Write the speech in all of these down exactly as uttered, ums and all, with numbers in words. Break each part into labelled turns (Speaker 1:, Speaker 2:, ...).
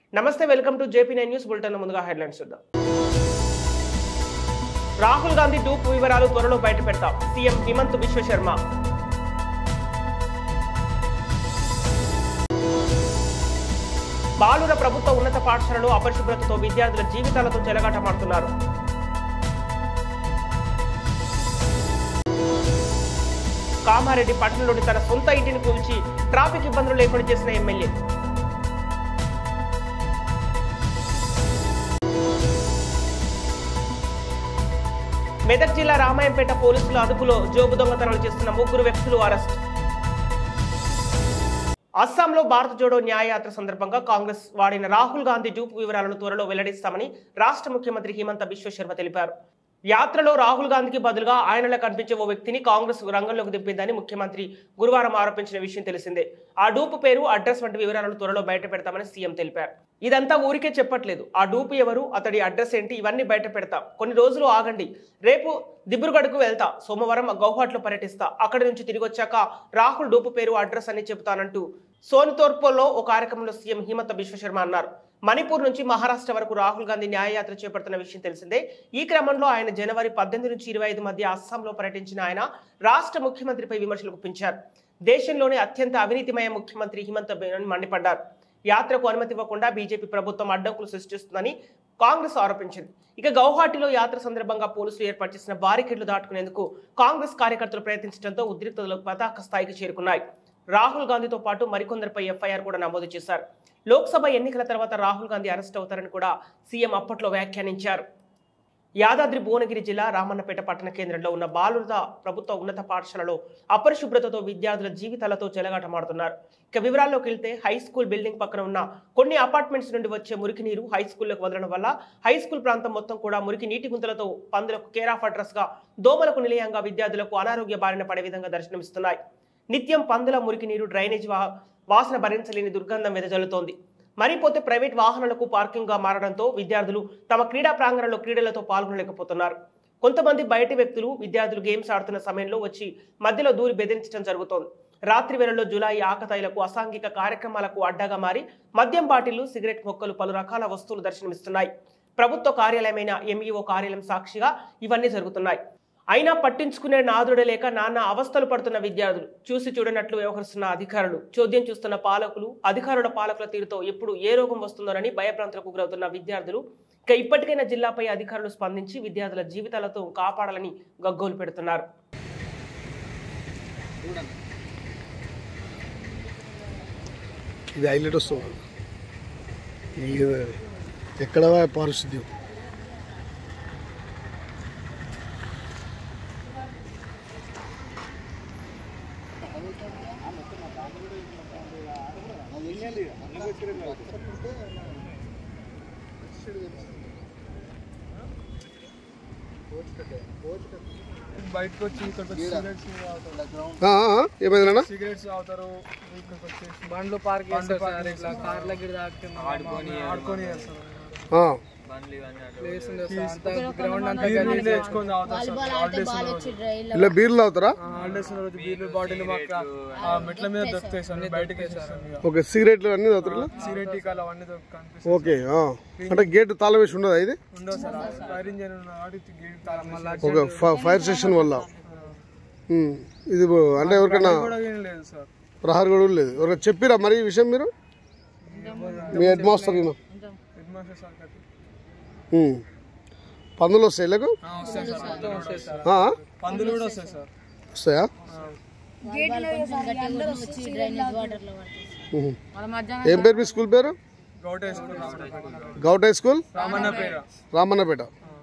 Speaker 1: నమస్తే, welcome to JP nine news bulletin. ముందుగా headlines చూద్దాం. రాహుల్ గాంధీ డూప్ వివరాలు త్వరలో బయట పెడతాం, సీఎం హిమంత్ బిశ్వ శర్మ. బాలుర ప్రభుత్వ ఉన్నత పాఠశాలలో అపరిశుభ్రతతో విద్యార్థుల జీవితాలతో చెలగాటమాడుతున్నారు. కామారెడ్డి పట్టణంలోని తన సొంత ఇంటిని కూల్చి ట్రాఫిక్ ఇబ్బందులు లేకుండా చేసిన ఎమ్మెల్యే. మెదక్ జిల్లా రామాయంపేట పోలీసుల అదుపులో జోబు దొంగతనాలు చేస్తున్న ముగ్గురు వ్యక్తులు అరెస్ట్. అస్సాంలో భారత్ జోడో న్యాయయాత్ర సందర్భంగా కాంగ్రెస్ వాడిన రాహుల్ గాంధీ డూప్ వివరాలను త్వరలో వెల్లడిస్తామని రాష్ట్ర ముఖ్యమంత్రి హిమంత బిశ్వ శర్మ తెలిపారు. యాత్రలో రాహుల్ గాంధీకి బదులుగా ఆయనలా కనిపించే ఓ వ్యక్తిని కాంగ్రెస్ రంగంలోకి దింపిందని ముఖ్యమంత్రి గురువారం ఆరోపించిన విషయం తెలిసిందే. ఆ డూపు పేరు, అడ్రస్ వంటి వివరాలను త్వరలో బయట పెడతామని సీఎం తెలిపారు. ఇదంతా ఊరికే చెప్పట్లేదు. ఆ డూపు ఎవరు, అతడి అడ్రస్ ఏంటి, ఇవన్నీ బయట పెడతాం. కొన్ని రోజులు ఆగండి. రేపు దిబ్రుగఢ్కు వెళ్తా, సోమవారం గౌహాట్లో పర్యటిస్తా. అక్కడి నుంచి తిరిగి వచ్చాక రాహుల్ డూపు పేరు, అడ్రస్ అని చెబుతానంటూ సోనితోర్పోలో ఓ కార్యక్రమంలో సీఎం హిమంత బిశ్వ శర్మ అన్నారు. మణిపూర్ నుంచి మహారాష్ట్ర వరకు రాహుల్ గాంధీ న్యాయయాత్ర చేపడుతున్న విషయం తెలిసిందే. ఈ క్రమంలో ఆయన జనవరి పద్దెనిమిది నుంచి ఇరవై ఐదు మధ్య అస్సాంలో పర్యటించిన ఆయన రాష్ట్ర ముఖ్యమంత్రిపై విమర్శలు గుప్పించారు. దేశంలోనే అత్యంత అవినీతిమయ ముఖ్యమంత్రి హిమంత మండిపడ్డారు. యాత్రకు అనుమతి ఇవ్వకుండా బీజేపీ ప్రభుత్వం అడ్డంకులు సృష్టిస్తుందని కాంగ్రెస్ ఆరోపించింది. ఇక గౌహాటిలో యాత్ర సందర్భంగా పోలీసులు ఏర్పాటు చేసిన బారికేడ్లు దాటుకునేందుకు కాంగ్రెస్ కార్యకర్తలు ప్రయత్నించడంతో ఉద్రిక్తతలు పతాక స్థాయికి చేరుకున్నాయి. రాహుల్ గాంధీతో పాటు మరికొందరిపై ఎఫ్ఐఆర్ కూడా నమోదు చేశారు. లోక్సభ ఎన్నికల తర్వాత రాహుల్ గాంధీ అరెస్ట్ అవుతారని కూడా సీఎం అప్పట్లో వ్యాఖ్యానించారు. యాదాద్రి భువనగిరి జిల్లా రామన్నపేట పట్టణ కేంద్రంలో ఉన్న బాలుర ప్రభుత్వ ఉన్నత పాఠశాలలో అపరిశుభ్రతతో విద్యార్థుల జీవితాలతో చెలగాటమాడుతున్నారు. ఇక వివరాల్లోకి వెళ్తే హై స్కూల్ బిల్డింగ్ పక్కన ఉన్న కొన్ని అపార్ట్మెంట్స్ నుండి వచ్చే మురికి నీరు హై స్కూల్లోకి వదలడం వల్ల హై స్కూల్ ప్రాంతం మొత్తం కూడా మురికి నీటి గుంతలతో పందులకు కేర్ ఆఫ్ అడ్రస్ గా, దోమలకు నిలయంగా విద్యార్థులకు అనారోగ్య బారిన పడే విధంగా దర్శనమిస్తున్నాయి. నిత్యం పందుల మురికి నీరు డ్రైనేజ్ వాసన భరించలేని దుర్గంధం వెదజల్లుతోంది. మరిపోతే ప్రైవేట్ వాహనాలకు పార్కింగ్ గా మారడంతో విద్యార్థులు తమ క్రీడా ప్రాంగణంలో క్రీడలతో పాల్గొనలేకపోతున్నారు. కొంతమంది బయటి వ్యక్తులు విద్యార్థులు గేమ్స్ ఆడుతున్న సమయంలో వచ్చి మధ్యలో దూరి బెదిరించడం జరుగుతోంది. రాత్రి వేళల్లో జులాయి ఆకతాయిలకు, అసాంఘిక కార్యక్రమాలకు అడ్డాగా మారి మద్యం బాటిళ్లు, సిగరెట్ మొక్కలు, పలు రకాల వస్తువులు దర్శనమిస్తున్నాయి. ప్రభుత్వ కార్యాలయమైన ఎంఈఓ కార్యాలయం సాక్షిగా ఇవన్నీ జరుగుతున్నాయి. అయినా పట్టించుకునే నాదుడే లేక నానా అవస్థలు పడుతున్న విద్యార్థులు, చూసి చూడనట్లు వ్యవహరిస్తున్న అధికారులు, చోద్యం చూస్తున్న పాలకులు, అధికారుల పాలకుల తీరుతో ఎప్పుడు ఏ రోగం వస్తుందోనని భయభ్రాంతులకు గురవుతున్న విద్యార్థులు. ఇక ఇప్పటికైనా జిల్లాపై అధికారులు స్పందించి విద్యార్థుల జీవితాలతో కాపాడాలని గగ్గోలు పెడుతున్నారు.
Speaker 2: ఇది హైలైట్ వస్తుంది. ఎక్కడ పారిశుద్ధ్యం
Speaker 3: బయటకు వచ్చి
Speaker 2: ఏమైందన్నా
Speaker 3: సిగరెట్స్ తాగుతారు,
Speaker 4: బండ్లు పార్క్ చేస్తారు, ఇట్లా కార్ల గిడ ఆడుకొని
Speaker 3: ఆడుకొని
Speaker 2: ఇలా బీర్లు తాగుతారా?
Speaker 3: హాలిడేస్ రోజు బీర్లు బాటిల్ మెట్ల మీద దొరుకుతాయి సార్, బయటకి
Speaker 2: ఓకే. సిగరెట్లు అన్ని తాగుతారా?
Speaker 3: సిగరెట్ టీకాలు అవన్నీ కనిపిస్తాయి.
Speaker 2: ఓకే. అంటే గేట్ తాళం వేసి ఉండదు ఇది?
Speaker 3: ఉండదు sir, fire engine
Speaker 2: okay. Fire station వల్ల ఇది అంటే ఎవరికైనా
Speaker 3: లేదు సార్,
Speaker 2: ప్రహార్ కూడా లేదు. ఎవరికైనా చెప్పిరా మరి ఈ విషయం మీరు? మీ head master
Speaker 3: head master sir
Speaker 2: పందులు వస్తాయి ఇళ్ళకు?
Speaker 3: పందులు కూడా వస్తాయి సార్.
Speaker 2: వస్తాయా? ఏం పేరు మీ స్కూల్ పేరు?
Speaker 3: Govt high school.
Speaker 2: Govt high school
Speaker 3: Ramannapet.
Speaker 2: Ramannapet.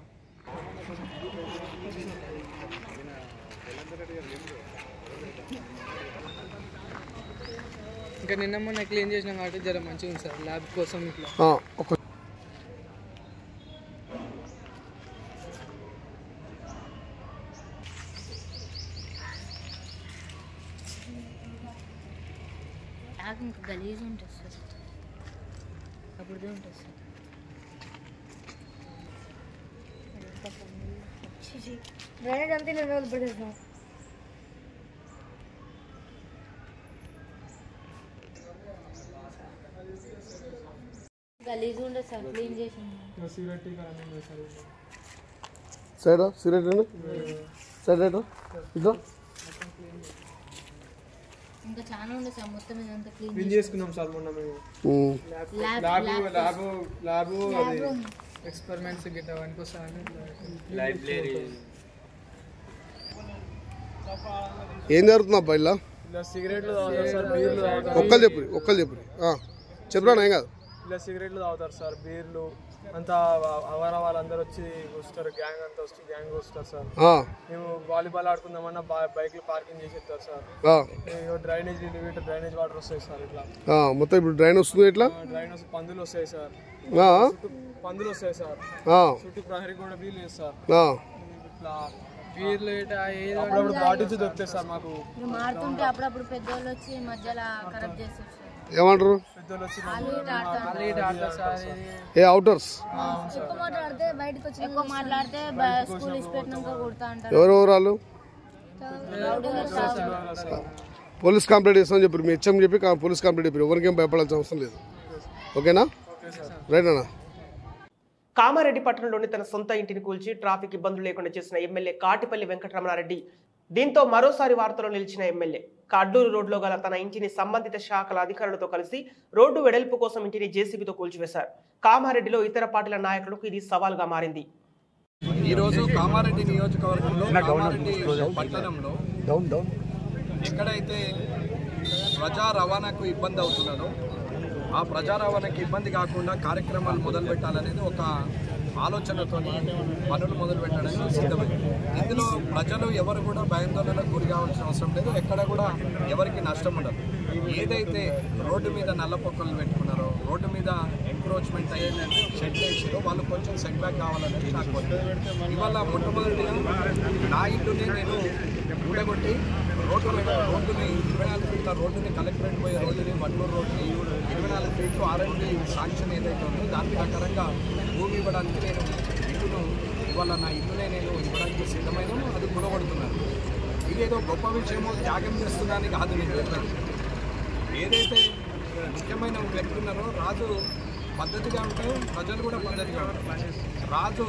Speaker 4: ఇంకా నిన్న మొన్న క్లీన్ చేసినాం కాబట్టి జర మంచిగా ఉంది సార్, ల్యాబ్ కోసం ఇట్లా.
Speaker 2: ఒక
Speaker 5: ఇంకా గలీజ్ ఉంటుంది సార్, అప్పుడుదే ఉంటుంది సార్. డ్రైనేజ్ అంతా నేను వదిలిపెట్టేసాను. గలీజ్ ఉండదు సార్, క్లీన్ చేసింది.
Speaker 3: సిగరెట్ కానీ sir
Speaker 2: side cigarette side right ఇదో
Speaker 5: ఇంకా చాలా ఉండదు సార్, మొత్తం ఇదంతా క్లీన్
Speaker 3: క్లీన్ చేసుకున్నాం సార్ మొన్న మేము.
Speaker 5: ల్యాబ్
Speaker 3: ల్యాబ్ ల్యాబ్ ల్యాబ్ అది
Speaker 4: ఎక్స్పెరిమెంట్స్ గిట్ట అవన్నీ వస్తాయని
Speaker 3: లైబ్రరీ
Speaker 2: ఏం జరుగుతుంది అబ్బా ఇలా?
Speaker 3: ఇలా సిగరెట్లు తాగుతారు సార్, బీర్లు తాగుతారు.
Speaker 2: ఒక్కరు చెప్పు ఒక్కరు చెప్పు చెప్పరా ఏం కాదు.
Speaker 3: ఇలా సిగరెట్లు తాగుతారు సార్, బీర్లు అంతా అవర వాళ్ళందరూ వచ్చి వస్తారు, గ్యాంగ్ అంతా వస్తుంది, గ్యాంగ్ వస్తారు సార్. మేము వాలీబాల్ ఆడుకుందామన్నా బైక్లు పార్కింగ్ చేసి ఇస్తారు సార్. డ్రైనేజ్ ఇటు డ్రైనేజ్ వాటర్ వస్తాయి సార్. ఇట్లా
Speaker 2: మొత్తం ఇప్పుడు డ్రైన్ వస్తుంది, ఇట్లా
Speaker 3: డ్రైన్ వస్తుంది, పందులు వస్తాయి సార్, పందులు వస్తాయి సార్, చుట్టూ ప్రహరీ కూడా వీలు లేదు సార్. ఇట్లా
Speaker 4: బీర్లు ఇట్లా ఏదో
Speaker 3: అప్పుడప్పుడు బాటిల్స్ దొరుకుతాయి సార్ మాకు.
Speaker 5: మారుతుంటే అప్పుడప్పుడు పెద్దోళ్ళు వచ్చి మధ్యలో ఖరాబ్ చేస్తారు సార్.
Speaker 2: ఏమంటారు
Speaker 3: పెద్దోళ్ళు వచ్చి
Speaker 2: ఏ అవుటర్స్
Speaker 5: ఎక్కువ మాట్లాడితే బయటకు వచ్చి ఎక్కువ మాట్లాడితే స్కూల్ ఇచ్చి పెట్టినాక కొడతా అంటారు.
Speaker 2: ఎవరెవరు వాళ్ళు? పోలీస్ కంప్లైంట్ చేస్తామని చెప్పారు, మీ హెచ్ఎం చెప్పి పోలీస్ కంప్లైంట్ చెప్పారు. ఎవరికేం భయపడాల్సిన అవసరం లేదు. ఓకేనా? రైట్ అన్నా.
Speaker 1: కామారెడ్డి పట్టణంలోని తన సొంత ఇంటిని కూల్చి ట్రాఫిక్ ఇబ్బందులు లేకుండా చేసిన ఎమ్మెల్యే కాటిపల్లి వెంకటరమణారెడ్డి దీంతో మరోసారి వార్తలో నిలిచిన ఎమ్మెల్యే కడ్డూరు రోడ్లో గల తన ఇంటిని సంబంధిత శాఖల అధికారులతో కలిసి రోడ్డు వెడల్పు కోసం ఇంటిని జేసీబీతో కూల్చివేశారు. కామారెడ్డిలో ఇతర పార్టీల నాయకులకు ఇది సవాల్గా మారింది.
Speaker 6: ఈరోజు కామారెడ్డి నియోజకవర్గంలో కామారెడ్డి పట్టణంలో ఎక్కడైతే ప్రజా రవాణాకు ఇబ్బంది అవుతున్నదో ఆ ప్రజా రవాణాకి ఇబ్బంది కాకుండా కార్యక్రమాలు మొదలు పెట్టాలనేది ఒక ఆలోచనతో పనులు మొదలు పెట్టడానికి సిద్ధమైంది. ఇందులో ప్రజలు ఎవరు కూడా భయాందోళనకు గురి కావాల్సిన అవసరం లేదు, ఎక్కడ కూడా ఎవరికి నష్టం ఉండదు. ఏదైతే రోడ్డు మీద నల్ల పొక్కలు పెట్టుకున్నారో, రోడ్డు మీద ఎంక్రోచ్మెంట్ అయ్యేదంటే షెడ్ వేసారో వాళ్ళు కొంచెం సెట్ బ్యాక్ కావాలనేది నాకు కోరిక. ఇవాళ మొట్టమొదటిగా నా ఇంటిని నేను ఊడగొట్టి రోడ్డు మీద రోడ్డుని ఇరవై నాలుగు ఫీట్ల రోడ్డుని కలెక్టరేట్ పోయే రోడ్డుని మట్లూరు రోడ్డుని ఇరవై నాలుగు ఫీట్లు ఆర్ఎండ్బి శాంక్షన్ ఏదైతే ఉందో దాని ప్రకారంగా భూమి ఇవ్వడానికి నేను ఇల్లును ఇవాళ నా ఇల్లునే నేను ఇవ్వడానికి సిద్ధమైన అది కూడగొడుతున్నాను. ఇదేదో గొప్ప విషయమో త్యాగం చేస్తున్నానికి కాదు నేను చెప్పాను. ఏదైతే ముఖ్యమైన వ్యక్తి ఉన్నారో రాజు పద్ధతిగా ఉంటే ప్రజలు కూడా పద్ధతిగా ఉంటారు. రాజు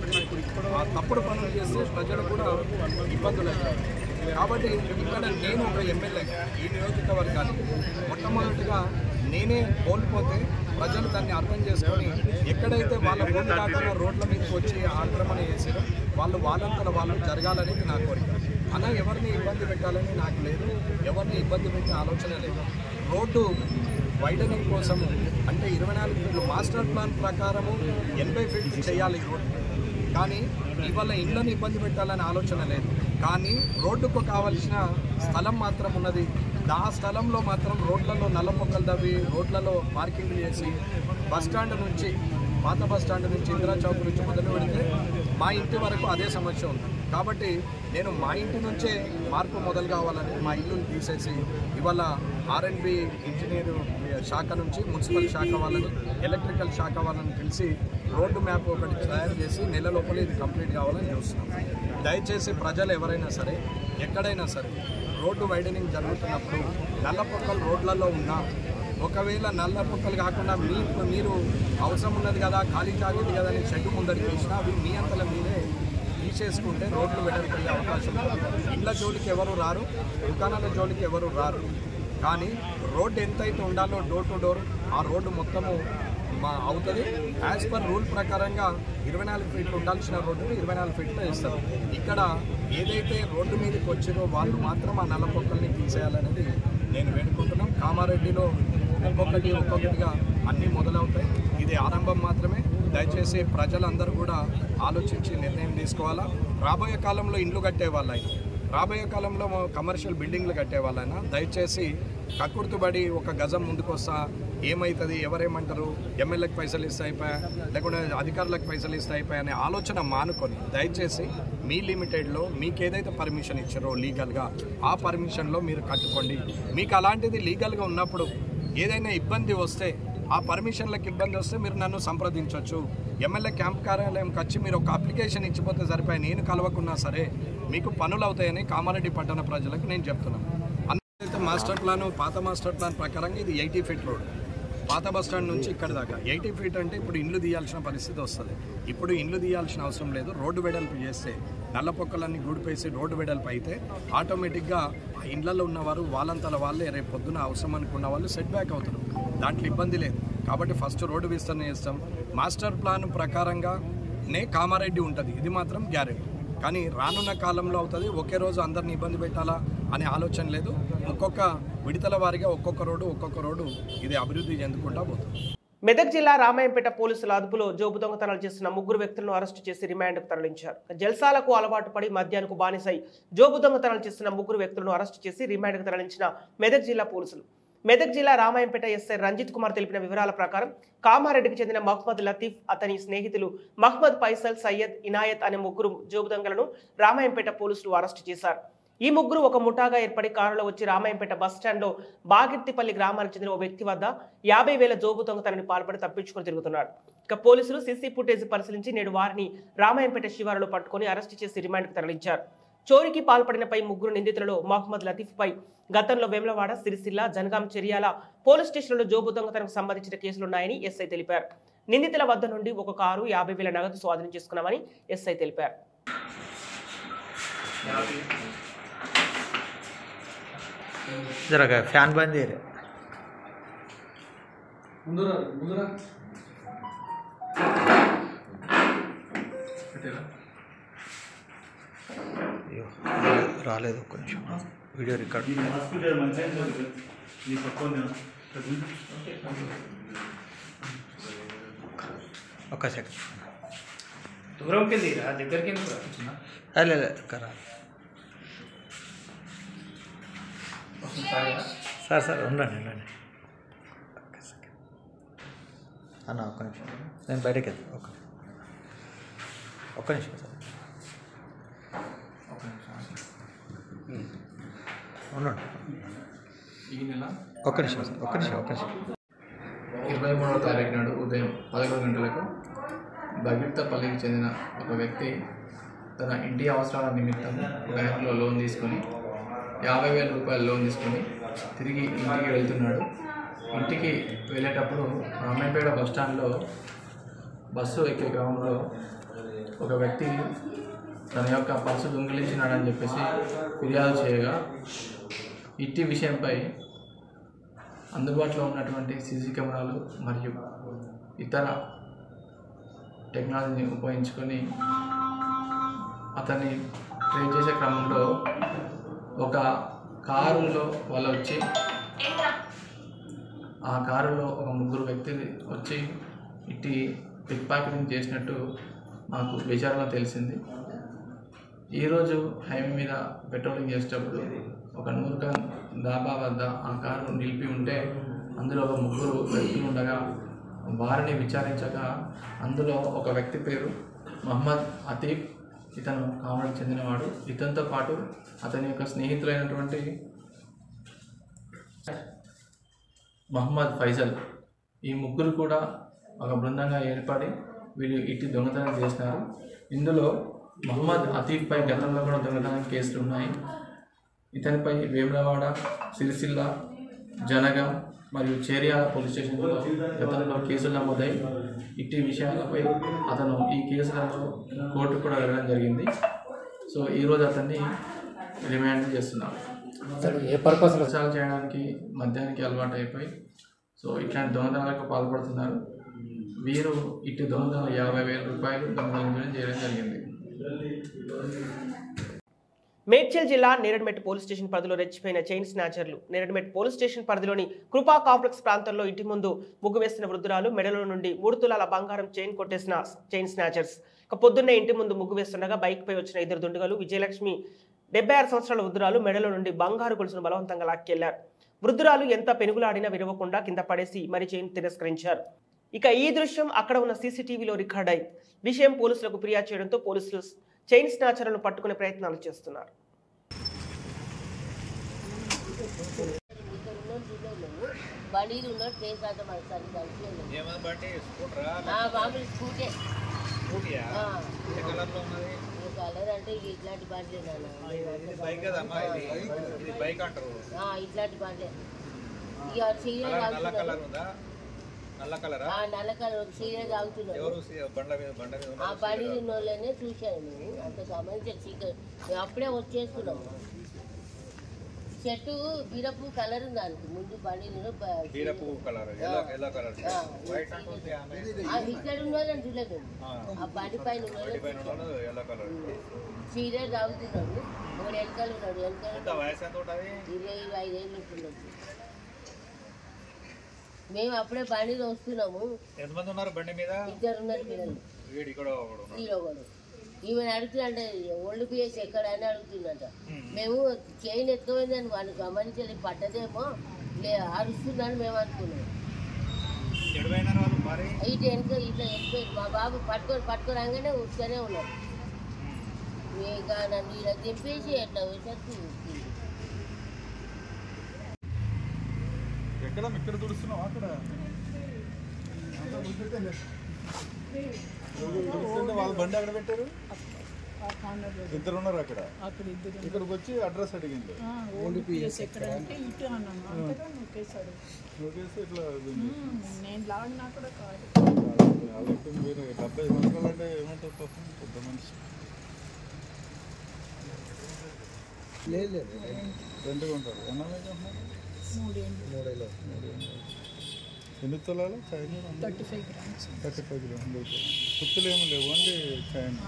Speaker 6: తప్పుడు పనులు చేస్తే ప్రజలు కూడా ఇబ్బందులు అవుతారు. కాబట్టి ఇక్కడ నేను ఒక ఎమ్మెల్యే ఈ నియోజకవర్గానికి మొట్టమొదటిగా నేనే కోల్పోతే ప్రజలు దాన్ని అర్థం చేసుకొని ఎక్కడైతే వాళ్ళ భూమి కాకుండా రోడ్ల మీదకి వచ్చి ఆక్రమణ చేసారో వాళ్ళు వాళ్ళంతా వాళ్ళు జరగాలనేది నా కోరిక. అలా ఎవరిని ఇబ్బంది పెట్టాలని నాకు లేదు, ఎవరిని ఇబ్బంది పెట్టే ఆలోచన లేదు. రోడ్డు వైడనింగ్ కోసము అంటే ఇరవై నాలుగు ఫీట్లు మాస్టర్ ప్లాన్ ప్రకారము ఎనభై ఫీట్లు చేయాలి రోడ్డు, కానీ ఇవాళ ఇళ్ళని ఇబ్బంది పెట్టాలని ఆలోచన లేదు. కానీ రోడ్డుకు కావలసిన స్థలం మాత్రం ఉన్నది. ఆ స్థలంలో మాత్రం రోడ్లలో నల్ల మొక్కలు తవ్వి రోడ్లలో పార్కింగ్లు చేసి బస్టాండ్ నుంచి పాత బస్టాండ్ నుంచి ఇందిరా చౌక్ నుంచి మొదలు పెడితే మా ఇంటి వరకు అదే సమస్య ఉంది. కాబట్టి నేను మా ఇంటి నుంచే మార్పు మొదలు కావాలని మా ఇల్లుని తీసేసి ఇవాళ ఆర్ఎండ్బి ఇంజనీరు శాఖ నుంచి మున్సిపల్ శాఖ వాళ్ళని ఎలక్ట్రికల్ శాఖ వాళ్ళని పిలిచి రోడ్డు మ్యాప్ ఒకటి తయారు చేసి నెల లోపల ఇది కంప్లీట్ కావాలని చూస్తున్నాం. దయచేసి ప్రజలు ఎవరైనా సరే ఎక్కడైనా సరే రోడ్డు వైడనింగ్ జరుగుతున్నప్పుడు నల్ల పొక్కలు రోడ్లలో ఉన్నా ఒకవేళ నల్ల పొక్కలు కాకుండా మీ మీరు అవసరం ఉన్నది కదా ఖాళీ కాలేదు కదా అని షెడ్ ముందరికి వేసినా అవి మీ అంతల మీదే తీసేసుకుంటే రోడ్లు వెడల్పయ్యే అవకాశం ఉంది. ఇళ్ళ జోలికి ఎవరు రారు, దుకాణాల జోలికి ఎవరు రారు. కానీ రోడ్డు ఎంతైతే ఉండాలో డోర్ టు డోర్ ఆ రోడ్డు మొత్తము మా అవుతుంది. యాజ్ పర్ రూల్ ప్రకారంగా ఇరవై నాలుగు ఫీట్లు ఉండాల్సిన రోడ్డుని ఇరవై నాలుగు ఫీట్లో ఇస్తారు. ఇక్కడ ఏదైతే రోడ్డు మీదకి వచ్చిరో వాళ్ళు మాత్రం ఆ నల్ల పొక్కల్ని తీసేయాలనేది నేను వేడుకుంటున్నాం. కామారెడ్డిలో ఒక్కొక్కటి ఒక్కొక్కటిగా అన్నీ మొదలవుతాయి. ఇది ఆరంభం మాత్రమే. దయచేసి ప్రజలందరూ కూడా ఆలోచించి నిర్ణయం తీసుకోవాలా. రాబోయే కాలంలో ఇండ్లు కట్టే వాళ్ళైనా రాబోయే కాలంలో కమర్షియల్ బిల్డింగ్లు కట్టే వాళ్ళైనా దయచేసి కక్కుర్తుబడి ఒక గజం ముందుకు వస్తా ఏమవుతుంది ఎవరేమంటారు ఎమ్మెల్యేకి పైసలు ఇస్తే అయిపోయా లేకుంటే అధికారులకు పైసలు ఇస్తే అయిపోయా అనే ఆలోచన మానుకొని దయచేసి మీ లిమిటెడ్లో మీకు ఏదైతే పర్మిషన్ ఇచ్చారో లీగల్గా ఆ పర్మిషన్లో మీరు కట్టుకోండి. మీకు అలాంటిది లీగల్గా ఉన్నప్పుడు ఏదైనా ఇబ్బంది వస్తే ఆ పర్మిషన్లకు ఇబ్బంది వస్తే మీరు నన్ను సంప్రదించవచ్చు. ఎమ్మెల్యే క్యాంప్ కార్యాలయంకి వచ్చి మీరు ఒక అప్లికేషన్ ఇచ్చిపోతే సరిపోయి నేను కలవకున్నా సరే మీకు పనులు అవుతాయని కామారెడ్డి పట్టణ ప్రజలకు నేను చెప్తున్నాను. అందరైతే మాస్టర్ ప్లాన్ పాత మాస్టర్ ప్లాన్ ప్రకారంగా ఇది ఎయిటీ ఫీట్ రోడ్ పాత బస్ స్టాండ్ నుంచి ఇక్కడ దాకా ఎయిటీ ఫీట్ అంటే ఇప్పుడు ఇండ్లు తీయాల్సిన పరిస్థితి వస్తుంది. ఇప్పుడు ఇండ్లు తీయాల్సిన అవసరం లేదు. రోడ్డు వెడల్పు చేస్తే నల్ల పొక్కలన్నీ గూడిపేసి రోడ్డు వెడల్పు అయితే ఆటోమేటిక్గా ఆ ఇండ్లలో ఉన్నవారు వాళ్ళంతల వాళ్ళే రేపు పొద్దున అవసరం అనుకున్న వాళ్ళు సెట్ బ్యాక్ అవుతారు. దాంట్లో ఇబ్బంది లేదు. కాబట్టి ఫస్ట్ రోడ్డు విస్తరణ చేస్తాం. మాస్టర్ ప్లాన్ ప్రకారంగానే కామారెడ్డి ఉంటుంది, ఇది మాత్రం గ్యారెంటీ. కానీ రానున్న కాలంలో అవుతుంది. ఒకే రోజు అందరిని ఇబ్బంది పెట్టాలా అనే ఆలోచన లేదు. ఒక్కొక్క విడతల వారిగా ఒక్కొక్క రోడ్డు ఒక్కొక్క రోడ్డు ఇది అభివృద్ధి చెందుకుంటా పోతుంది.
Speaker 1: మెదక్ జిల్లా రామాయంపేట పోలీసుల అదుపులో జోబు దొంగతనాలు చేస్తున్న ముగ్గురు వ్యక్తులను అరెస్టు చేసి రిమాండ్కు తరలించారు. జల్సాలకు అలవాటు పడి మద్యానికి బానిసై జోబు దొంగతనాలు చేస్తున్న ముగ్గురు వ్యక్తులను అరెస్టు చేసి రిమాండ్కు తరలించిన మెదక్ జిల్లా పోలీసులు. మెదక్ జిల్లా రామాయంపేట ఎస్ఐ రంజిత్ కుమార్ తెలిపిన వివరాల ప్రకారం కామారెడ్డికి చెందిన మహ్మద్ లతీఫ్, అతని స్నేహితులు మహ్మద్ ఫైసల్, సయ్యద్, ఇనాయత్ అనే ముగ్గురు జోబు దొంగలను రామాయంపేట పోలీసులు అరెస్టు చేశారు. ఈ ముగ్గురు ఒక ముఠాగా ఏర్పడి కారులో వచ్చి రామాయంపేట బస్టాండ్లో బాగిర్తిపల్లి గ్రామానికి చెందిన ఓ వ్యక్తి వద్ద యాభై వేల జోబు దొంగతనాన్ని పాల్పడి తప్పించుకొని తిరుగుతున్నాడు. ఇక పోలీసులు సీసీ ఫుటేజ్ పరిశీలించి నేడు వారిని రామాయంపేట శివారులో పట్టుకుని అరెస్టు చేసి రిమాండ్కు తరలించారు. చోరీకి పాల్పడినపై ముగ్గురు నిందితులలో మహ్మద్ లతీఫ్ పై గతంలో వేములవాడ, సిరిసిల్ల, జనగాం, చెరియాల పోలీస్ స్టేషన్లో జోబు దొంగతనకు సంబంధించిన కేసులున్నాయని ఎస్ఐ తెలిపారు. నిందితుల వద్ద నుండి ఒక కారు, యాభై వేల నగదు స్వాధీనం చేసుకున్నామని ఎస్ఐ తెలిపారు.
Speaker 7: जरा फैन बंद है రాలేదు ఒక్క నిమిషం వీడియో రికార్డ్ ఒక్క సెకండ్
Speaker 8: దూరంకి వెళ్ళిరా దగ్గరికి
Speaker 7: అలే కరా సార్ సార్ ఉండండి ఉండండి అన్న ఒక్క నిమిషం నేను బయటకి వెళ్తాను. ఒక్క ఒక్క నిమిషం సార్ ఒక్క నిమిషం ఉండండి.
Speaker 9: ఈ నెల
Speaker 7: ఒక్క నిమిషం సార్ ఒక్క నిమిషం ఒక్క నిమిషం
Speaker 9: ఇరవై మూడవ తారీఖు నాడు ఉదయం పదకొండు గంటలకు భగిర్తపల్లికి చెందిన ఒక వ్యక్తి తన ఇంటి అవసరాల నిమిత్తం బ్యాంకులో లోన్ తీసుకొని యాభై వేల రూపాయలు లోన్ తీసుకొని తిరిగి ఇంటికి వెళ్తున్నాడు. ఇంటికి వెళ్ళేటప్పుడు రామాయంపేట బస్టాండ్లో బస్సు ఎక్కే క్రమంలో ఒక వ్యక్తి తన యొక్క పర్సు దొంగిలించినాడని చెప్పేసి ఫిర్యాదు చేయగా ఇట్టి విషయంపై అందుబాటులో ఉన్నటువంటి సీసీ కెమెరాలు మరియు ఇతర టెక్నాలజీని ఉపయోగించుకొని అతన్ని ట్రేస్ చేసే క్రమంలో ఒక కారులో వాళ్ళు వచ్చి ఆ కారులో ఒక ముగ్గురు వ్యక్తులు వచ్చి ఇట్టి పిక్ పాకెటింగ్ చేసినట్టు మాకు విచారణలో తెలిసింది. ఈరోజు హైవే మీద పెట్రోలింగ్ చేసేటప్పుడు ఒక నూర్ఖాన్ డాబా వద్ద ఆ కారు నిలిపి ఉంటే అందులో ఒక ముగ్గురు వ్యక్తులు ఉండగా వారిని విచారించగా అందులో ఒక వ్యక్తి పేరు మహ్మద్ అతీఫ్, ఇతను కామారెడ్డికి చెందినవాడు. ఇతనితో పాటు అతని యొక్క స్నేహితులైనటువంటి మహ్మద్ ఫైజల్, ఈ ముగ్గురు కూడా ఒక బృందంగా ఏర్పడి వీళ్ళు ఇట్టి దొంగతనం చేసినారు. ఇందులో మహ్మద్ అతీఫ్పై గతంలో కూడా దొంగతనం కేసులు ఉన్నాయి. ఇతనిపై వేములవాడ, సిరిసిల్ల, జనగాం మరియు చేరియాల పోలీస్ స్టేషన్లో గతంలో కేసులు నమోదై ఇట్టి విషయాలపై అతను ఈ కేసులలో కోర్టు కూడా వెళ్ళడం జరిగింది. సో ఈరోజు అతన్ని రిమాండ్ చేస్తున్నారు.
Speaker 8: ఏ పర్పస్
Speaker 9: ప్రచారం చేయడానికి మద్యానికి అలవాటు అయిపోయి సో ఇట్లాంటి దొంగతనాలకు పాల్పడుతున్నారు. వీరు ఇటు దొంగతనాలు యాభై వేల రూపాయలు దొంగతనం చేయడం జరిగింది.
Speaker 1: మేడ్చల్ జిల్లా నేరడ్మెట్ పోలీస్ స్టేషన్ పరిధిలో రెచ్చిపోయిన చైన్ స్నాచర్లు. నేరడ్మెట్ పోలీస్ స్టేషన్ పరిధిలోని కృపా కాంప్లెక్స్ ప్రాంతంలో ఇంటి ముందు ముగ్గు వేస్తున్న వృద్ధురాలు మెడలో నుండి మూడు తులాల బంగారం చైన్ కొట్టేసిన చైన్ స్నాచర్స్. ఇక పొద్దున్నే ఇంటి ముందు ముగ్గు వేస్తుండగా బైక్ పై వచ్చిన ఇద్దరు దుండగులు విజయలక్ష్మి డెబ్బై ఆరు సంవత్సరాల వృద్ధురాలు మెడలో నుండి బంగారు గొలుసును బలవంతంగా లాక్కెళ్లారు. వృద్ధురాలు ఎంత పెనుగులాడినా విరవకుండా కింద పడేసి మరి చైన్ తిరస్కరించారు. ఇక ఈ దృశ్యం అక్కడ ఉన్న సీసీటీవీలో రికార్డ్ అయింది. విషయం పోలీసులకు ఫిర్యాదు చేయడంతో పోలీసులు చైన్ స్నాచర్లను పట్టుకునే ప్రయత్నాలు చేస్తున్నారు.
Speaker 10: కలర్ అంటే ఇట్లాంటి బండ్లే ఇట్లాంటి బండ్లే ఇక నల్ల కలర్ సీరియస్ తాగుతున్నాడు ఆ బండి ఉన్న వాళ్ళనే చూశాను మేము అంత గమనించాను సీక్రెట్ మేము అప్పుడే వచ్చేస్తున్నాము చెట్టు బీరపు కలర్ ఉంది దానికి ముందు బండిలో ఇక్కడ ఉన్న వాళ్ళని చూడలేదు ఆ బండి పైన సీరియస్ తాగుతున్నాడు ఒకడు వెనకాల ఉన్నాడు వెనకాల ఇరవై ఇరవై ఐదేళ్ళు ఉంటున్నాడు మేము అప్పుడే బండిలో వస్తున్నాము
Speaker 11: ఎంతమంది ఉన్నారు బండి మీద
Speaker 10: ఇద్దరు ఉన్నారు పిల్లలు ఈమెను అడుగుతుందంటే ఒళ్ళు పిఎస్ ఎక్కడ అని అడుగుతుందంట మేము చైన్ ఎత్తుకోయిందని వాళ్ళు గమనించాలి పడ్డదేమో లే అరుస్తుందని మేము అనుకున్నాం ఇటు వెనుక ఇట్లా ఎత్తుకోయింది మా బాబు పట్టుకొని పట్టుకొని రాగానే ఉత్తనే ఉన్నాడు ఇక నన్ను ఇలా దింపేసి ఎట్లా వచ్చేసి
Speaker 11: ఎక్కడ ఇక్కడ తుడుస్తున్నావు అక్కడ వాళ్ళ బండి అక్కడ పెట్టారు ఇద్దరు ఉన్నారు అక్కడ ఇక్కడికి వచ్చి అడ్రస్ అడిగింది నోకేసి ఇట్లా మీరు డెబ్బై సంవత్సరాలు అంటే ఏమంటారు పెద్ద మనిషి లేదు లేదు రెండుగా ఉంటారు ఎన్నో మూడేళ్ళు ఎన్ని తులాలు చైనా thirty five grams thirty five grams కుత్తులు ఏమి లేవు ఓన్లీ చైనా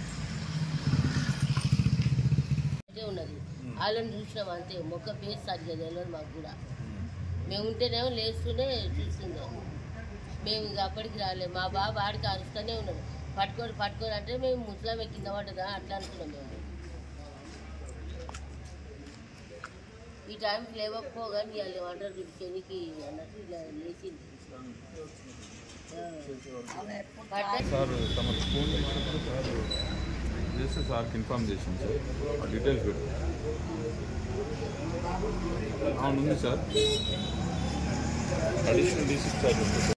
Speaker 10: ఉన్నది వాళ్ళని చూసినాం అంతే మొక్క పేరు సరిగ్గా తెలియదు మాకు కూడా మేము ఉంటేనేమో లేస్తూనే చూస్తున్నాం మేము ఇక అప్పటికి రాలేము మా బాబు ఆడికి అరుస్తూనే ఉన్నాడు పట్టుకొని పట్టుకొని అంటే మేము ముసలామే కింద పడ్డదా అట్లా అనుకున్నాం మేము ఈ టైంకి లేవకపోగానే వాళ్ళు ఏమంటారు శనికి అన్నట్టు ఇలా లేచింది
Speaker 11: సార్ తమ ఫోన్ చేసినప్పుడు సార్ చేస్తే సార్కి ఇన్ఫార్మ్ చేసింది సార్ ఆ డీటెయిల్స్ పెట్టు అవును సార్ అడిషనల్ డీసీ చార్జ్ ఉంది సార్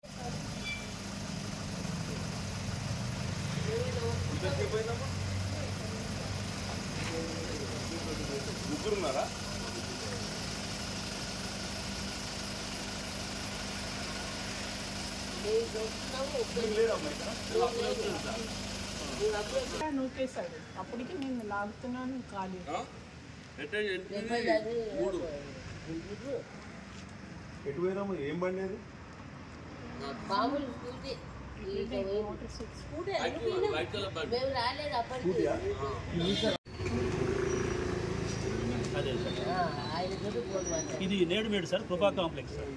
Speaker 11: ముగ్గురున్నారా
Speaker 12: నూకేశాడు అప్పటికి నేను లాగుతున్నాను ఖాళీ
Speaker 11: ఎటు పోయినాము ఏం బండి అది
Speaker 13: ఇది నేడుమేడు సార్ కృపా కాంప్లెక్స్ సార్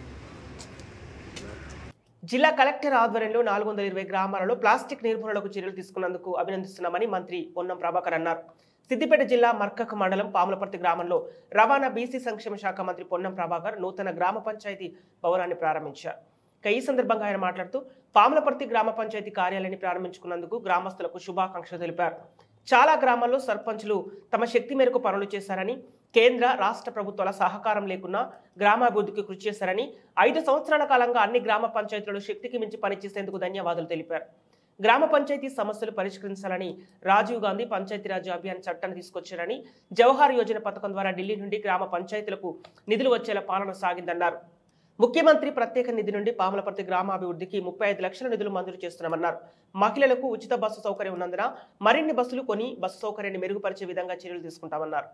Speaker 1: జిల్లా కలెక్టర్ ఆధ్వర్యంలో నాలుగు వందల ఇరవై గ్రామాలలో ప్లాస్టిక్ నిర్మూలనకు చర్యలు తీసుకున్నందుకు అభినందిస్తున్నామని మంత్రి పొన్నం ప్రభాకర్ అన్నారు. సిద్దిపేట జిల్లా మర్కక్ మండలం పాములపర్తి గ్రామంలో రవాణా బీసీ సంక్షేమ శాఖ మంత్రి పొన్నం ప్రభాకర్ నూతన గ్రామ పంచాయతీ భవనాన్ని ప్రారంభించారు. ఈ సందర్భంగా ఆయన మాట్లాడుతూ పాములపర్తి గ్రామ పంచాయతీ కార్యాలయాన్ని ప్రారంభించుకున్నందుకు గ్రామస్తులకు శుభాకాంక్షలు తెలిపారు. చాలా గ్రామాల్లో సర్పంచులు తమ శక్తి మేరకు పనులు చేశారని, కేంద్ర రాష్ట్ర ప్రభుత్వాల సహకారం లేకున్నా గ్రామాభివృద్ధికి కృషి చేశారని, ఐదు సంవత్సరాల కాలంగా అన్ని గ్రామ పంచాయతీలలో శక్తికి మించి పనిచేసేందుకు ధన్యవాదాలు తెలిపారు. గ్రామ పంచాయతీ సమస్యలు పరిష్కరించాలని రాజీవ్ గాంధీ పంచాయతీరాజ్ అభియాన్ చట్టాన్ని తీసుకొచ్చారని, జవహర్ యోజన పథకం ద్వారా ఢిల్లీ నుండి గ్రామ పంచాయతీలకు నిధులు వచ్చేలా పాలన సాగిందన్నారు. ముఖ్యమంత్రి ప్రత్యేక నిధి నుండి పాములపర్తి గ్రామాభివృద్ధికి ముప్పై ఐదు లక్షల నిధులు మంజూరు చేస్తున్నామన్నారు. మహిళలకు ఉచిత బస్సు సౌకర్యం ఉన్నందున మరిన్ని బస్సులు కొని బస్సు సౌకర్యాన్ని మెరుగుపరిచే విధంగా చర్యలు తీసుకుంటామన్నారు.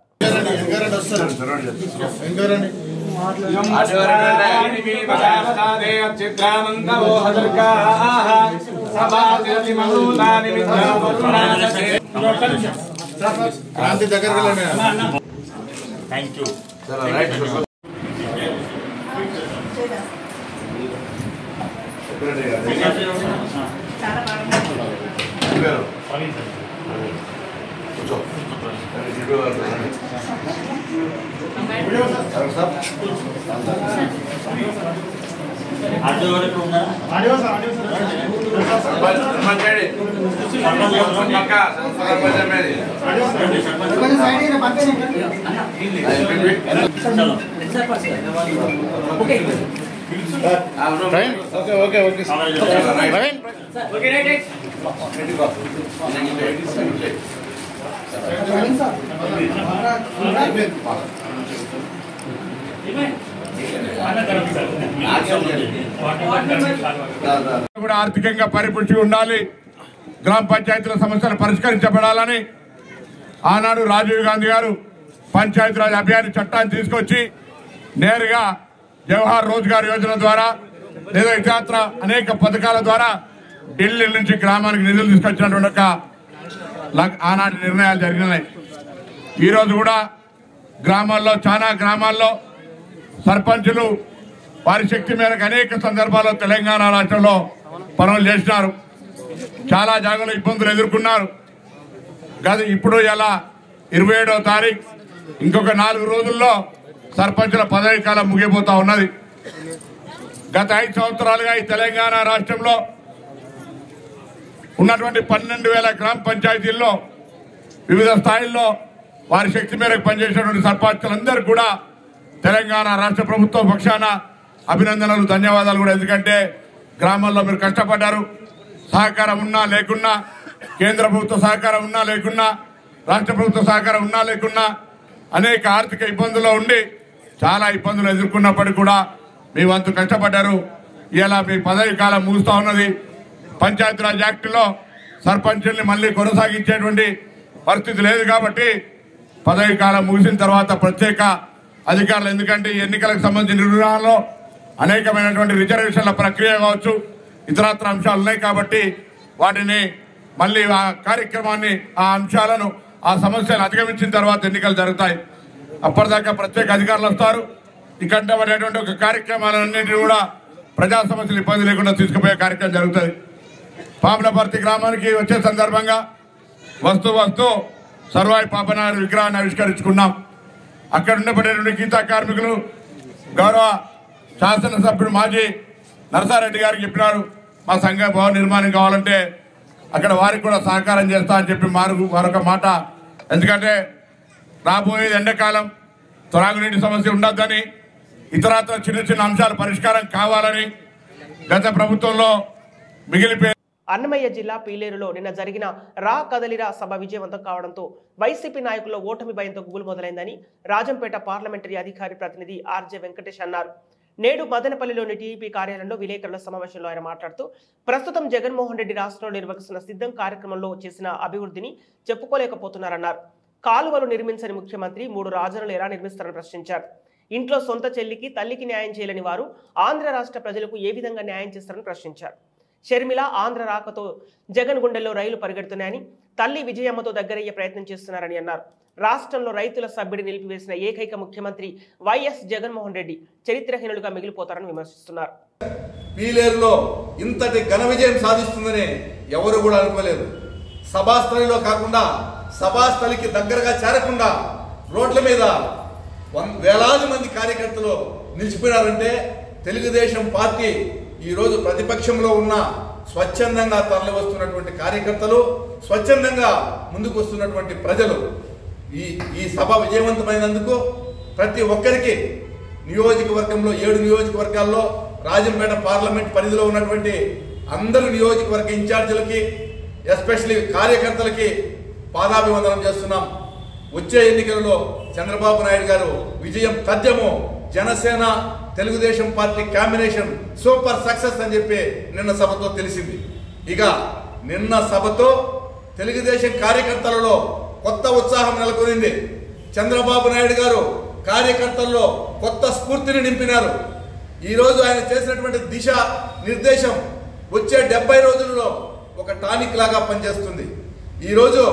Speaker 11: ఓకే ఓకే ఓకే
Speaker 14: కూడా ఆర్థికంగా పరిపుష్టి ఉండాలి, గ్రామ పంచాయతీల సమస్యలు పరిష్కరించబడాలని ఆనాడు రాజీవ్ గాంధీ గారు పంచాయతీరాజ్ అభియాన్ చట్టాన్ని తీసుకొచ్చి నేరుగా జవహర్ రోజ్గార్ యోజన ద్వారా లేదా ఇతర అనేక పథకాల ద్వారా ఢిల్లీ నుంచి గ్రామానికి నిధులు తీసుకొచ్చినటువంటి ఒక ఆనాటి నిర్ణయాలు జరిగినాయి. ఈరోజు కూడా గ్రామాల్లో చాలా గ్రామాల్లో సర్పంచులు వారి శక్తి మేరకు అనేక సందర్భాల్లో తెలంగాణ రాష్ట్రంలో పనులు చేసినారు. చాలా జాగాలో ఇబ్బందులు ఎదుర్కొన్నారు. గత ఇప్పుడు ఇలా ఇరవై ఏడవ తారీఖు ఇంకొక నాలుగు రోజుల్లో సర్పంచుల పదవి కాలం ముగిపోతా ఉన్నది. గత ఐదు సంవత్సరాలుగా ఈ తెలంగాణ రాష్ట్రంలో ఉన్నటువంటి పన్నెండు వేల గ్రామ పంచాయతీల్లో వివిధ స్థాయిల్లో వారి శక్తి మేరకు పనిచేసినటువంటి సర్పంచులందరూ కూడా తెలంగాణ రాష్ట్ర ప్రభుత్వం పక్షాన అభినందనలు, ధన్యవాదాలు కూడా. ఎందుకంటే గ్రామాల్లో మీరు కష్టపడ్డారు. సహకారం ఉన్నా లేకున్నా, కేంద్ర ప్రభుత్వ సహకారం ఉన్నా లేకున్నా, రాష్ట్ర ప్రభుత్వ సహకారం ఉన్నా లేకున్నా అనేక ఆర్థిక ఇబ్బందుల్లో ఉండి చాలా ఇబ్బందులు ఎదుర్కొన్నప్పటికీ కూడా మీ వంతు కష్టపడ్డారు. ఇలా మీ పదవి కాలం ముగుస్తా ఉన్నది. పంచాయతీరాజ్ యాక్టులో సర్పంచుల్ని మళ్లీ కొనసాగించేటువంటి పరిస్థితి లేదు కాబట్టి పదవి కాలం ముగిసిన తర్వాత ప్రత్యేక అధికారులు, ఎందుకంటే ఈ ఎన్నికలకు సంబంధించిన నిర్వహణలో అనేకమైనటువంటి రిజర్వేషన్ల ప్రక్రియ కావచ్చు, ఇతరత్ర అంశాలు ఉన్నాయి కాబట్టి వాటిని మళ్లీ ఆ కార్యక్రమాన్ని, ఆ అంశాలను, ఆ సమస్యలు అధిగమించిన తర్వాత ఎన్నికలు జరుగుతాయి. అప్పటిదాకా ప్రత్యేక అధికారులు వస్తారు. ఇకంటమైనటువంటి ఒక కార్యక్రమాలన్నింటినీ కూడా ప్రజా సమస్యలు ఇబ్బంది లేకుండా తీసుకుపోయే కార్యక్రమం జరుగుతుంది. పాములపర్తి గ్రామానికి వచ్చే సందర్భంగా వస్తూ వస్తూ సర్వాయి పాపనాయుడు విగ్రహాన్ని ఆవిష్కరించుకున్నాం. అక్కడ ఉండబడేటువంటి గీతా కార్మికులు గౌరవ శాసనసభ్యుడు మాజీ నరసారెడ్డి గారికి చెప్పినారు, మా సంఘ భవన నిర్మాణం కావాలంటే అక్కడ వారికి కూడా సహకారం చేస్తా అని చెప్పి మారు మరొక మాట. ఎందుకంటే రాబోయేది ఎండాకాలం, త్రాగునీటి సమస్య ఉండొద్దని, ఇతరత్ర చిన్న చిన్న అంశాలు పరిష్కారం కావాలని గత ప్రభుత్వంలో మిగిలిపోయి
Speaker 1: అన్నమయ్య జిల్లా పీలేరులో నిన్న జరిగిన రా కదలిరా సభ విజయవంతం కావడంతో వైసీపీ నాయకుల్లో ఓటమి భయంతో గుబులు మొదలైందని రాజంపేట పార్లమెంటరీ అధికారి ప్రతినిధి ఆర్జే వెంకటేష్ అన్నారు. నేడు మదనపల్లిలోని టీడీపీ కార్యాలయంలో విలేకరుల సమావేశంలో ఆయన మాట్లాడుతూ ప్రస్తుతం జగన్మోహన్ రెడ్డి రాష్ట్రంలో నిర్వహిస్తున్న సిద్ధం కార్యక్రమంలో చేసిన అభివృద్ధిని చెప్పుకోలేకపోతున్నారన్నారు. కాలువలు నిర్మించని ముఖ్యమంత్రి మూడు రాజధానులు ఎలా నిర్మిస్తారని ప్రశ్నించారు. ఇంట్లో సొంత చెల్లికి తల్లికి న్యాయం చేయలేని వారు ఆంధ్ర రాష్ట్ర ప్రజలకు ఏ విధంగా న్యాయం చేస్తారని ప్రశ్నించారు. షర్మిల ఆంధ్ర రాకతో జగన్ గుండెల్లో రైలు పరిగెడుతున్నాయని, తల్లి విజయమ్మతో దగ్గరయ్యే ప్రయత్నం చేస్తున్నారని అన్నారు. రాష్ట్రంలో రైతుల సభ్యుడి నిలిపివేసిన ఏకైక ముఖ్యమంత్రి వైఎస్ జగన్మోహన్ రెడ్డి చరిత్రహీనులుగా మిగిలిపోతారని విమర్శిస్తున్నారు.
Speaker 6: పీలేరులో ఇంతటి ఘన విజయం సాధిస్తుందని ఎవరు కూడా అనుకోలేదు. సభాస్థలిలో కాకుండా సభాస్థలికి దగ్గరగా చేరకుండా రోడ్ల మీద వేలాది మంది కార్యకర్తలు నిలిచిపోయినారంటే తెలుగుదేశం పార్టీ ఈరోజు ప్రతిపక్షంలో ఉన్న స్వచ్ఛందంగా తరలి వస్తున్నటువంటి కార్యకర్తలు, స్వచ్ఛందంగా ముందుకు వస్తున్నటువంటి ప్రజలు ఈ ఈ సభ విజయవంతమైనందుకు ప్రతి ఒక్కరికి నియోజకవర్గంలో ఏడు నియోజకవర్గాల్లో రాజంపేట పార్లమెంట్ పరిధిలో ఉన్నటువంటి అందరు నియోజకవర్గ ఇన్ఛార్జీలకి, ఎస్పెషల్లీ కార్యకర్తలకి పాదాభివందనం చేస్తున్నాం. వచ్చే ఎన్నికలలో చంద్రబాబు నాయుడు గారు విజయం తథ్యము. Janasena Telugu Desam party combination super success అని చెప్పి నిన్న సభతో తెలిసింది. ఇక నిన్న సభతో తెలుగుదేశం కార్యకర్తలలో కొత్త ఉత్సాహం నెలకొనింది. చంద్రబాబు నాయుడు గారు కార్యకర్తల్లో కొత్త స్ఫూర్తిని నింపినారు. ఈరోజు ఆయన చేసినటువంటి దిశ నిర్దేశం వచ్చే డెబ్బై రోజులలో ఒక టానిక్ లాగా పనిచేస్తుంది. ఈరోజు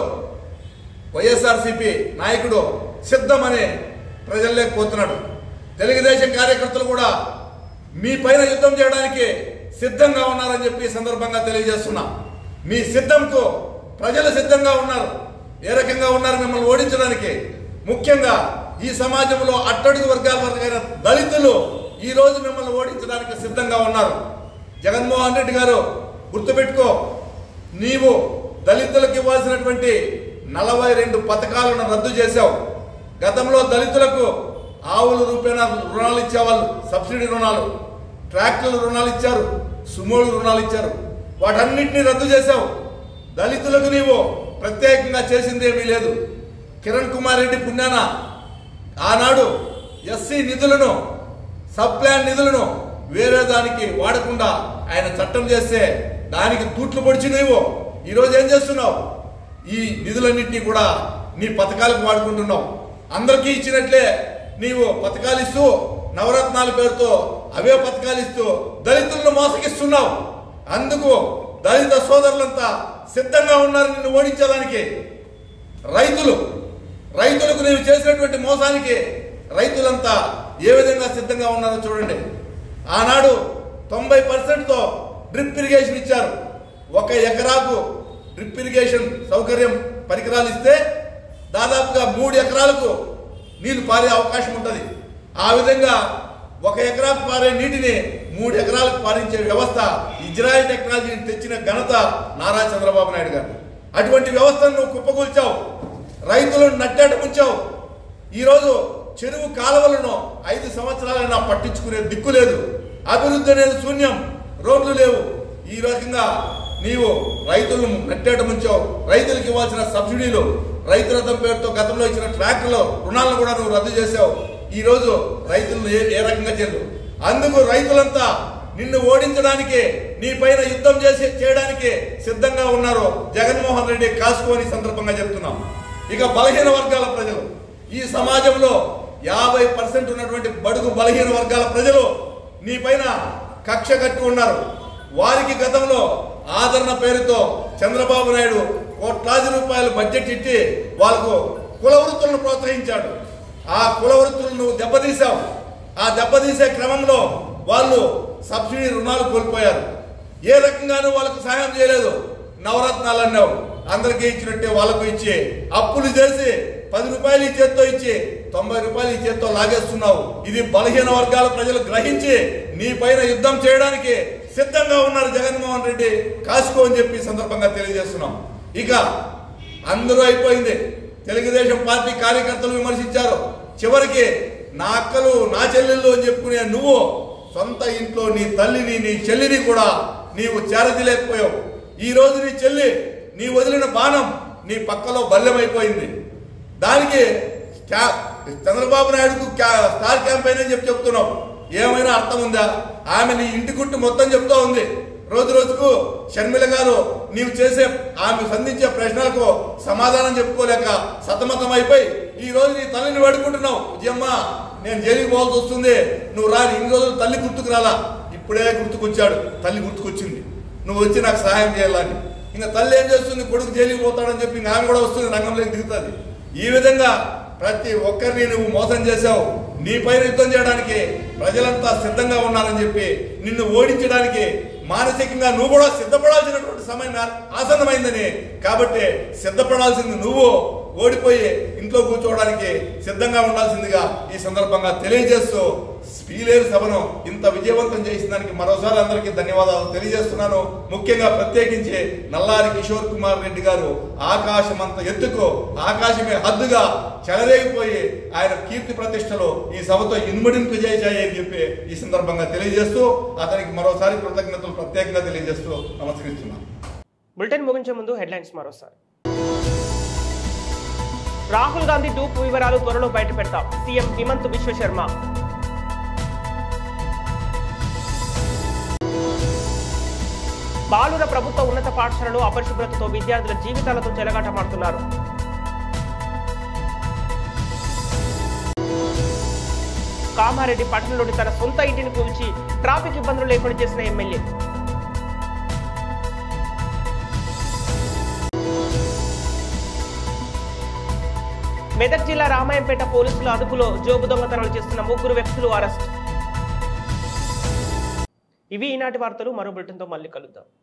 Speaker 6: వైఎస్ఆర్సీపీ నాయకుడు సిద్ధమని ప్రజల్లోకి పోతున్నాడు. తెలుగుదేశం కార్యకర్తలు కూడా మీ పైన యుద్ధం చేయడానికి సిద్ధంగా ఉన్నారని చెప్పి ఈ సందర్భంగా తెలియజేస్తున్నా. మీ సిద్ధంకు ప్రజలు సిద్ధంగా ఉన్నారు. ఏ రకంగా ఉన్నారు మిమ్మల్ని ఓడించడానికి? ముఖ్యంగా ఈ సమాజంలో అట్టడుగు వర్గాల వరకైన దళితులు ఈ రోజు మిమ్మల్ని ఓడించడానికి సిద్ధంగా ఉన్నారు. జగన్మోహన్ రెడ్డి గారు గుర్తుపెట్టుకో, నీవు దళితులకు ఇవ్వాల్సినటువంటి నలభై రెండు పథకాలను రద్దు చేశావు. గతంలో దళితులకు ఆవుల రూపేణా రుణాలు ఇచ్చేవాళ్ళు, సబ్సిడీ రుణాలు, ట్రాక్టర్ల రుణాలు ఇచ్చారు, సుమోలు రుణాలు ఇచ్చారు. వాటన్నిటినీ రద్దు చేశావు. దళితులకు నీవు ప్రత్యేకంగా చేసింది ఏమీ లేదు. కిరణ్ కుమార్ రెడ్డి పుణ్యాన ఆనాడు ఎస్సీ నిధులను సబ్ ప్లాన్ నిధులను వేరే దానికి వాడకుండా ఆయన చట్టం చేస్తే దానికి తూట్లు పొడిచి నువ్వు ఈరోజు ఏం చేస్తున్నావు? ఈ నిధులన్నింటినీ కూడా నీ పథకాలకు వాడుకుంటున్నావు. అందరికీ ఇచ్చినట్లే నీవు పథకాలు ఇస్తూ నవరత్నాల పేరుతో అవే పథకాలు ఇస్తూ దళితులను మోసగిస్తున్నావు. అందుకు దళిత సోదరులంతా సిద్ధంగా ఉన్నారు నిన్ను ఓడించడానికి. రైతులు రైతులకు నీవు చేసినటువంటి మోసానికి రైతులంతా ఏ విధంగా సిద్ధంగా ఉన్నారో చూడండి. ఆనాడు తొంభై పర్సెంట్తో డ్రిప్ ఇరిగేషన్ ఇచ్చారు. ఒక ఎకరాకు డ్రిప్ ఇరిగేషన్ సౌకర్యం పరికరాలు ఇస్తే దాదాపుగా మూడు ఎకరాలకు నీళ్లు పారే అవకాశం ఉంటుంది. ఆ విధంగా ఒక ఎకరాకు పారే నీటిని మూడు ఎకరాలకు పారించే వ్యవస్థ ఇజ్రాయెల్ టెక్నాలజీని తెచ్చిన ఘనత నారా చంద్రబాబు నాయుడు గారు. అటువంటి వ్యవస్థను నువ్వు కుప్పకూల్చావు, రైతులను నట్టేట ముంచావు. ఈరోజు చెరువు కాలువలను ఐదు సంవత్సరాలైనా పట్టించుకునే దిక్కు లేదు. అభివృద్ధి అనేది శూన్యం, రోడ్లు లేవు. ఈ రకంగా నీవు రైతులను నట్టేట ముంచావు. రైతులకు ఇవ్వాల్సిన సబ్సిడీలు, రైతు రథం పేరుతో గతంలో ఇచ్చిన ట్రాక్టర్లు రుణాలను కూడా నువ్వు రద్దు చేసావు. ఈ రోజు రైతులను ఏ ఏ రకంగా చేయరు. అందుకు రైతులంతా నిన్ను ఓడించడానికి, నీ పైన యుద్ధం చేసి చేయడానికి సిద్ధంగా ఉన్నారు. జగన్మోహన్ రెడ్డి కాసుకోని సందర్భంగా చెప్తున్నాం. ఇక బలహీన వర్గాల ప్రజలు, ఈ సమాజంలో యాభై పర్సెంట్ ఉన్నటువంటి బడుగు బలహీన వర్గాల ప్రజలు నీ పైన కక్ష కట్టి ఉన్నారు. వారికి గతంలో ఆదరణ పేరుతో చంద్రబాబు నాయుడు కోట్లాది రూపాయలు బడ్జెట్ ఇట్టి వాళ్ళకు కుల వృత్తులను ప్రోత్సహించాడు. ఆ కుల వృత్తులను నువ్వు దెబ్బతీశావు. ఆ దెబ్బతీసే క్రమంలో వాళ్ళు సబ్సిడీ రుణాలు కోల్పోయారు. ఏ రకంగానూ వాళ్ళకు సహాయం చేయలేదు. నవరత్నాలు అన్నావు, అందరికీ ఇచ్చినట్టే వాళ్ళకు ఇచ్చి అప్పులు చేసి పది రూపాయలు ఈ చేత్తో ఇచ్చి తొంభై రూపాయలు ఈ చేత్తో లాగేస్తున్నావు. ఇది బలహీన వర్గాల ప్రజలు గ్రహించి నీ పైన యుద్ధం చేయడానికి సిద్ధంగా ఉన్నారు. జగన్మోహన్ రెడ్డి కాసుకో అని చెప్పి సందర్భంగా తెలియజేస్తున్నాం. ఇక అందరూ అయిపోయింది. తెలుగుదేశం పార్టీ కార్యకర్తలు విమర్శించారు. చివరికి నా అక్కలు నా చెల్లెళ్ళు అని చెప్పుకునే నువ్వు సొంత ఇంట్లో నీ తల్లిని నీ చెల్లిని కూడా నీవు చేరదీలేకపోయావు. ఈ రోజు నీ చెల్లి నీ వదిలిన బాణం నీ పక్కలో బల్లెమైపోయింది. దానికి చంద్రబాబు నాయుడుకు స్టార్ క్యాంపెయిన్ అని చెప్పి చెప్తున్నావు. ఏమైనా అర్థం ఉందా? ఆమె నీ ఇంటి గుట్టు మొత్తం చెప్తా ఉంది. రోజు రోజుకు షర్మిల గారు నీవు చేసే ఆమె సంధించే ప్రశ్నలకు సమాధానం చెప్పుకోలేక సతమతం అయిపోయి ఈ రోజు నీ తల్లిని వేడుకుంటున్నావు. విజయమ్మ, నేను జైలుకి పోవాల్సి వస్తుంది, నువ్వు రాని. ఇన్ని రోజులు తల్లి గుర్తుకు రాలా, ఇప్పుడే గుర్తుకొచ్చాడు. తల్లి గుర్తుకొచ్చింది, నువ్వు వచ్చి నాకు సహాయం చేయాలని. ఇంకా తల్లి ఏం చేస్తుంది? కొడుకు జైలుకి పోతాడని చెప్పి ఆమె కూడా వస్తుంది, రంగంలోకి దిగుతుంది. ఈ విధంగా ప్రతి ఒక్కరిని నువ్వు మోసం చేశావు. నీ పైన యుద్ధం చేయడానికి ప్రజలంతా సిద్ధంగా ఉన్నారని చెప్పి నిన్ను ఓడించడానికి మానసికంగా నువ్వు కూడా సిద్ధపడాల్సినటువంటి సమయం ఆసన్నమైందని, కాబట్టి సిద్ధపడాల్సింది నువ్వు ఓడిపోయి ఇంట్లో కూర్చోవడానికి సిద్ధంగా ఉండాల్సిందిగా ఈ సందర్భంగా తెలియజేస్తూ స్పీలేరు సభను ఇంత విజయవంతం చేసిన దానికి మరోసారి అందరికీ ధన్యవాదాలు తెలియజేస్తున్నాను. ముఖ్యంగా ప్రత్యేకించి నల్లారి కిషోర్ కుమార్ రెడ్డి గారు ఆకాశం అంత ఎత్తుకు, ఆకాశమే హద్దుగా చెలరేగిపోయి ఆయన కీర్తి ప్రతిష్టలు ఈ సభతో ఇన్ముడింపు చేశాయి అని చెప్పి ఈ సందర్భంగా తెలియజేస్తూ అతనికి మరోసారి కృతజ్ఞతలు ప్రత్యేకంగా తెలియజేస్తూ నమస్కరిస్తున్నాను.
Speaker 1: బులెటిన్ ముగించే ముందు హెడ్లైన్స్ మరోసారి. రాహుల్ గాంధీ డూప్ వివరాలు త్వరలో బయట పెడతాం, సీఎం హిమంత్ బిశ్వ శర్మ. బాలుర ప్రభుత్వ ఉన్నత పాఠశాలలో అపరిశుభ్రతతో విద్యార్థుల జీవితాలతో చెలగాటమాడుతున్నారు. కామారెడ్డి పట్టణంలోని తన సొంత ఇంటిని కూల్చి ట్రాఫిక్ ఇబ్బందులు లేకుండా చేసిన ఎమ్మెల్యే. మెదక్ జిల్లా రామాయంపేట పోలీసుల అదుపులో జోబు దొంగతనాలు చేస్తున్న ముగ్గురు వ్యక్తులు అరెస్ట్. ఇవి ఈనాటి వార్తలు. మరో బులెటిన్తో మళ్ళీ కలుద్దాం.